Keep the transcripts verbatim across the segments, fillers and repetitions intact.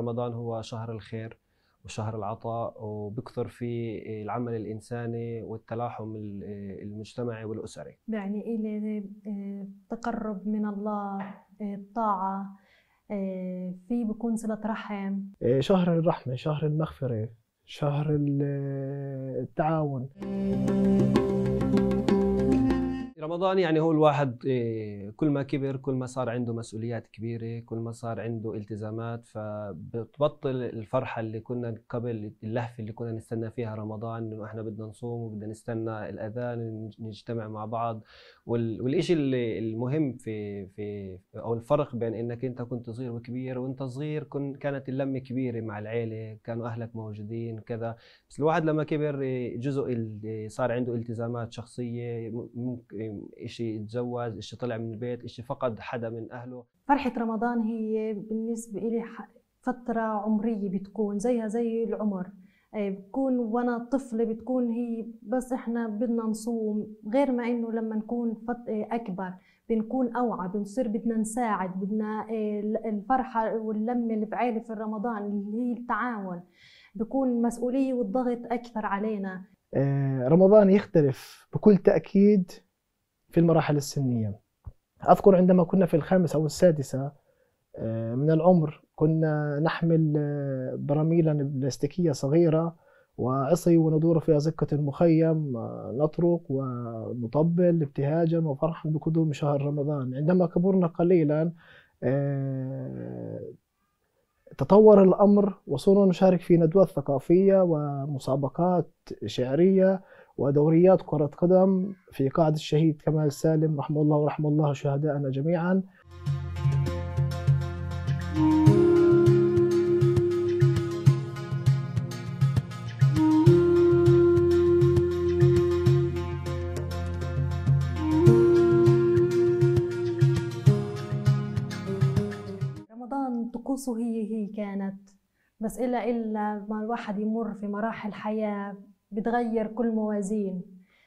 رمضان هو شهر الخير وشهر العطاء، وبكثر فيه العمل الإنساني والتلاحم المجتمعي والأسري. يعني إلي تقرب من الله، الطاعة، في بكون صلة رحم. شهر الرحمة، شهر المغفرة، شهر التعاون. رمضان يعني هو الواحد كل ما كبر كل ما صار عنده مسؤوليات كبيرة، كل ما صار عنده التزامات، فبتبطل الفرحة اللي كنا قبل، اللهفة اللي كنا نستنى فيها رمضان، إنه إحنا بدنا نصوم وبدنا نستنى الأذان نجتمع مع بعض. والإشي اللي المهم في في أو الفرق بين إنك أنت كنت صغير وكبير، وأنت صغير كن كانت اللمة كبيرة مع العيلة، كانوا أهلك موجودين كذا، بس الواحد لما كبر جزء صار عنده التزامات شخصية، ممكن إشي يتزوج، إشي طلع من البيت، إشي فقد حدا من أهله. فرحة رمضان هي بالنسبة إلي فترة عمرية، بتكون زيها زي العمر. بتكون وأنا طفلة بتكون هي بس إحنا بدنا نصوم، غير ما إنه لما نكون أكبر بنكون أوعى، بنصير بدنا نساعد، بدنا الفرحة واللمة اللي بعيلة في رمضان اللي هي التعاون، بكون مسؤولية والضغط أكثر علينا. رمضان يختلف بكل تأكيد في المراحل السنية. أذكر عندما كنا في الخامسة أو السادسة من العمر كنا نحمل براميلا بلاستيكية صغيرة وعصي وندور في أزقة المخيم، نطرق ونطبل ابتهاجا وفرحا بقدوم شهر رمضان. عندما كبرنا قليلا تطور الأمر وصرنا نشارك في ندوات ثقافية ومسابقات شعرية ودوريات كرة قدم في قاعة الشهيد كمال سالم رحمه الله ورحم الله شهداءنا جميعا. رمضان طقوسه هي هي كانت، بس إلا إلا ما الواحد يمر في مراحل حياة بتغير كل موازين.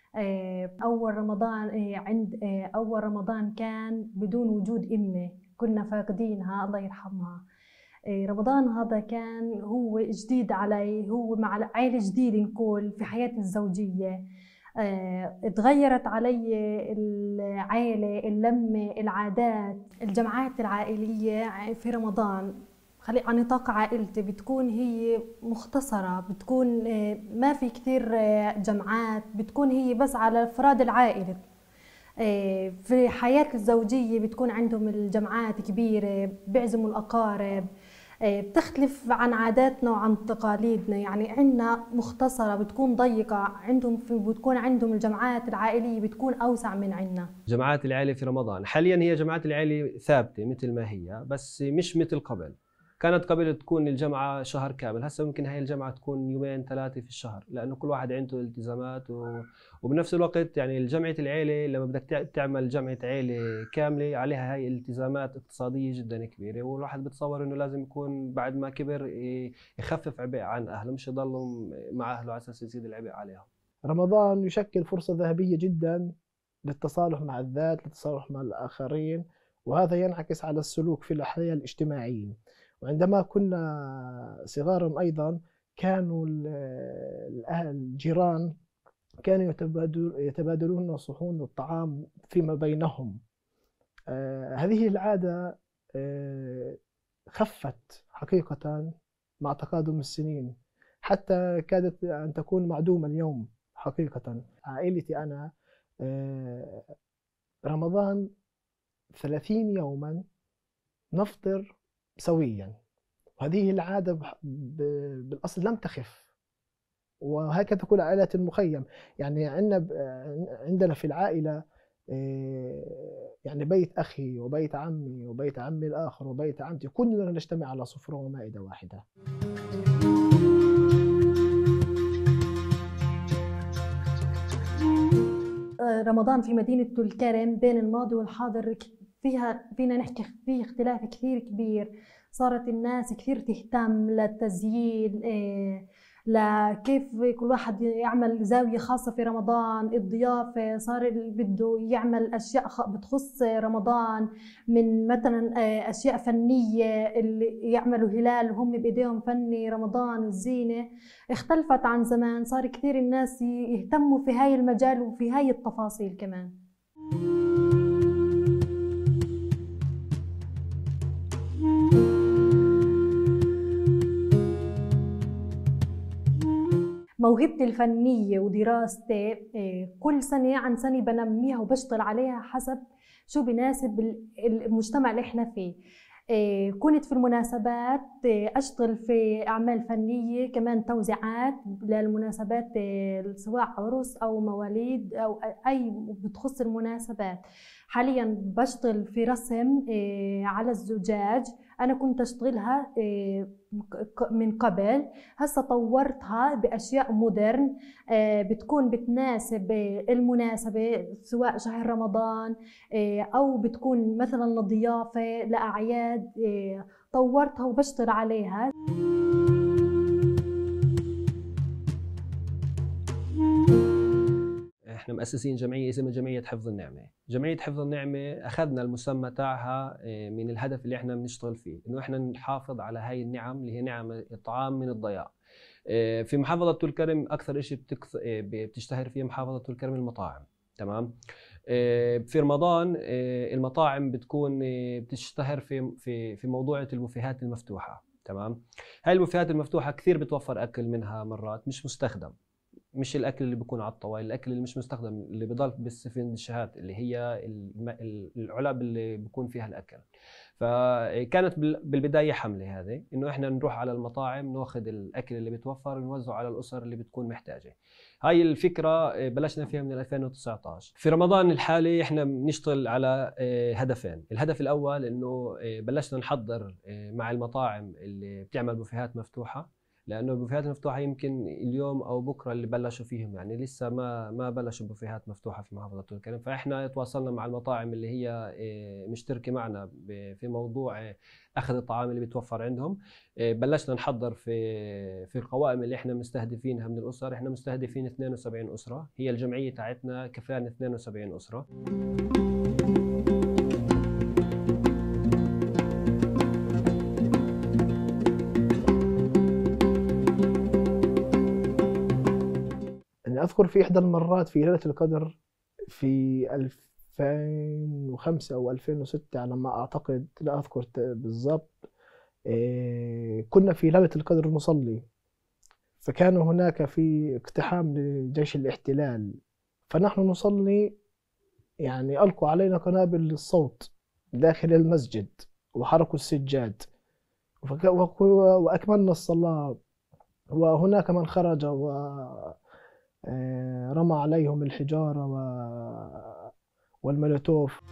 أول رمضان عند أول رمضان كان بدون وجود أمي، كنا فاقدينها الله يرحمها. رمضان هذا كان هو جديد علي، هو مع عائلة جديدة نقول في حياتي الزوجية. اتغيرت علي العائلة، اللمة، العادات، الجمعات العائلية في رمضان خلي على نطاق عائلتي بتكون هي مختصرة، بتكون ما في كثير جمعات، بتكون هي بس على أفراد العائلة. في حياة الزوجية بتكون عندهم الجمعات كبيرة، بيعزموا الأقارب، بتختلف عن عاداتنا وعن تقاليدنا. يعني عندنا مختصرة بتكون ضيقة، عندهم في بتكون عندهم الجمعات العائلية بتكون أوسع من عندنا. جمعات العائلة في رمضان حاليا هي جمعات العائلة ثابتة مثل ما هي، بس مش مثل قبل. كانت قبل تكون الجمعة شهر كامل، هسه ممكن هاي الجمعة تكون يومين ثلاثة في الشهر، لأنه كل واحد عنده التزامات و... وبنفس الوقت يعني الجمعة العيلة لما بدك تعمل جمعة عيلة كاملة عليها هاي التزامات اقتصادية جدا كبيرة، والواحد بتصور إنه لازم يكون بعد ما كبر يخفف عبء عن أهله، مش يضلهم مع أهله على أساس يزيد العبء عليهم. رمضان يشكل فرصة ذهبية جدا للتصالح مع الذات، للتصالح مع الآخرين، وهذا ينعكس على السلوك في الحياة الاجتماعية. وعندما كنا صغارا أيضا كانوا الأهل الجيران كانوا يتبادلون صحون الطعام فيما بينهم. آه هذه العادة آه خفت حقيقة مع تقادم السنين، حتى كادت أن تكون معدومة اليوم حقيقة. عائلتي أنا آه رمضان ثلاثين يوما نفطر سويا، وهذه العادة بالأصل لم تخف، وهكذا تكون عائلة المخيم. يعني عندنا عندنا في العائلة يعني بيت أخي وبيت عمي وبيت عمي الآخر وبيت عمتي، كلنا نجتمع على سفرة ومائدة واحدة. رمضان في مدينة الكرم بين الماضي والحاضر فيها فينا نحكي فيه اختلاف كثير كبير. صارت الناس كثير تهتم للتزيين، لكيف كل واحد يعمل زاوية خاصة في رمضان، الضيافة صار اللي بده يعمل أشياء بتخص رمضان، من مثلا أشياء فنية اللي يعملوا هلال وهم بإيديهم فني رمضان، الزينة اختلفت عن زمان. صار كثير الناس يهتموا في هاي المجال وفي هاي التفاصيل كمان. موهبتي الفنية ودراستي كل سنة عن سنة بنميها وبشتغل عليها حسب شو بناسب المجتمع اللي احنا فيه. كنت في المناسبات أشتغل في أعمال فنية، كمان توزيعات للمناسبات سواء عرس أو مواليد أو أي بتخص المناسبات. حاليا بشتغل في رسم على الزجاج، أنا كنت أشتغلها من قبل، هسه طورتها بأشياء مودرن بتكون بتناسب المناسبة سواء شهر رمضان أو بتكون مثلا لضيافة لأعياد. طورتها وبشتغل عليها. احنا مؤسسين جمعيه اسمها جمعيه حفظ النعمه. جمعيه حفظ النعمه اخذنا المسمى تاعها من الهدف اللي احنا بنشتغل فيه، انه احنا نحافظ على هاي النعم اللي هي نعم الطعام من الضياع. في محافظه طول كرم اكثر شيء بتشتهر فيه محافظه طول كرم المطاعم، تمام. في رمضان المطاعم بتكون بتشتهر في في في موضوع البوفيهات المفتوحه، تمام. هاي البوفيهات المفتوحه كثير بتوفر اكل منها مرات مش مستخدم، مش الاكل اللي بيكون على الطاوله، الاكل اللي مش مستخدم اللي بضل بالسفنجات اللي هي العلب اللي بيكون فيها الاكل. فكانت بالبدايه حمله هذه انه احنا نروح على المطاعم ناخذ الاكل اللي بيتوفر ونوزعه على الاسر اللي بتكون محتاجه. هاي الفكره بلشنا فيها من ألفين وتسعة عشر. في رمضان الحالي احنا بنشتغل على هدفين. الهدف الاول انه بلشنا نحضر مع المطاعم اللي بتعمل بوفيهات مفتوحه، لانه البوفيهات المفتوحه يمكن اليوم او بكره اللي بلشوا فيهم، يعني لسه ما ما بلشوا بوفيهات مفتوحه في محافظه طول كرم. فاحنا تواصلنا مع المطاعم اللي هي مشتركه معنا في موضوع اخذ الطعام اللي بيتوفر عندهم. بلشنا نحضر في في القوائم اللي احنا مستهدفينها من الاسر. احنا مستهدفين اثنين وسبعين اسره، هي الجمعيه تاعتنا كفانا اثنين وسبعين اسره. أذكر في إحدى المرات في ليلة القدر في ألفين وخمسة أو ألفين وستة على ما أعتقد، لا أذكر بالضبط، كنا في ليلة القدر نصلي، فكان هناك في اقتحام لجيش الاحتلال، فنحن نصلي يعني ألقوا علينا قنابل للصوت داخل المسجد وحرقوا السجاد، وأكملنا الصلاة، وهناك من خرج و رمى عليهم الحجارة والمولوتوف.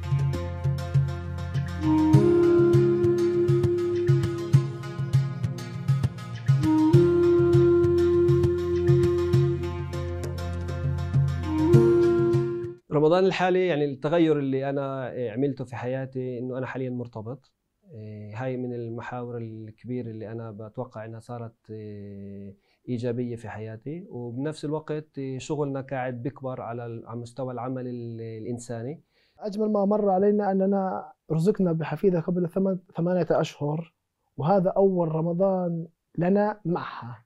رمضان الحالي يعني التغير اللي أنا عملته في حياتي إنه أنا حاليا مرتبط. هاي من المحاور الكبيرة اللي أنا بتوقع إنها صارت إيجابية في حياتي، وبنفس الوقت شغلنا قاعد بيكبر على مستوى العمل الإنساني. أجمل ما مر علينا أننا رزقنا بحفيدة قبل ثمانية أشهر، وهذا أول رمضان لنا معها.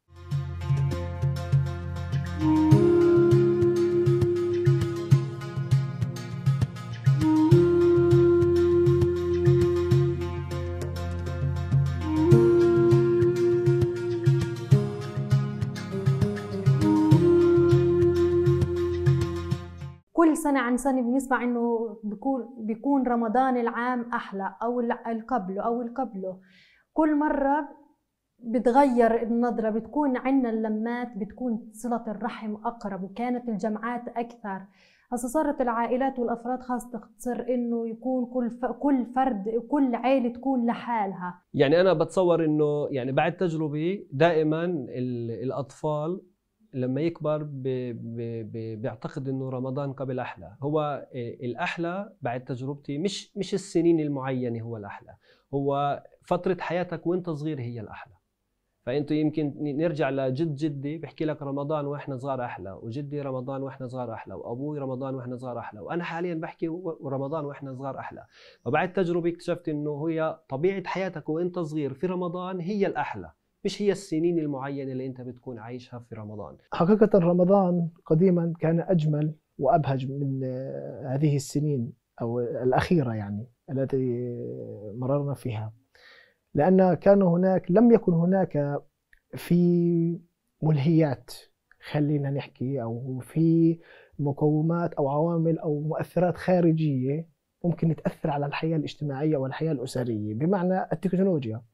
كل سنة عن سنة بنسمع إنه بيكون بيكون رمضان العام أحلى أو القبله أو القبله. كل مرة بتغير النظرة، بتكون عنا اللمات، بتكون صلة الرحم أقرب، وكانت الجمعات أكثر. هسه صارت العائلات والأفراد خاصة تختصر إنه يكون كل ف... كل فرد كل عائلة تكون لحالها. يعني أنا بتصور إنه يعني بعد تجربي دائما ال... الأطفال لما يكبر ب... ب... ب... بيعتقد انه رمضان قبل احلى. هو الاحلى بعد تجربتي مش مش السنين المعينه هو الاحلى، هو فتره حياتك وانت صغير هي الاحلى. فانتوا يمكن نرجع لجد جدي بحكي لك رمضان واحنا صغار احلى، وجدي رمضان واحنا صغار احلى، وابوي رمضان واحنا صغار احلى، وانا حاليا بحكي رمضان واحنا صغار احلى. فبعد تجربه اكتشفت انه هي طبيعه حياتك وانت صغير في رمضان هي الاحلى، مش هي السنين المعينه اللي انت بتكون عايشها في رمضان. حقيقة رمضان قديما كان أجمل وأبهج من هذه السنين أو الأخيرة يعني التي مررنا فيها، لأن كان هناك لم يكن هناك في ملهيات، خلينا نحكي، أو في مقومات أو عوامل أو مؤثرات خارجية ممكن تأثر على الحياة الاجتماعية والحياة الأسرية، بمعنى التكنولوجيا.